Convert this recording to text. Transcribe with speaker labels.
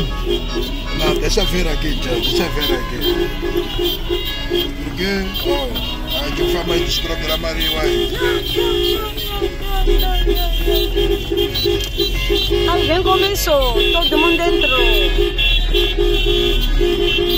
Speaker 1: Não, deixa eu ver aqui, tchau. Deixa eu ver aqui. Porque, oh, aqui eu faço mais desprogramar aí.
Speaker 2: Alguém começou, todo mundo entrou.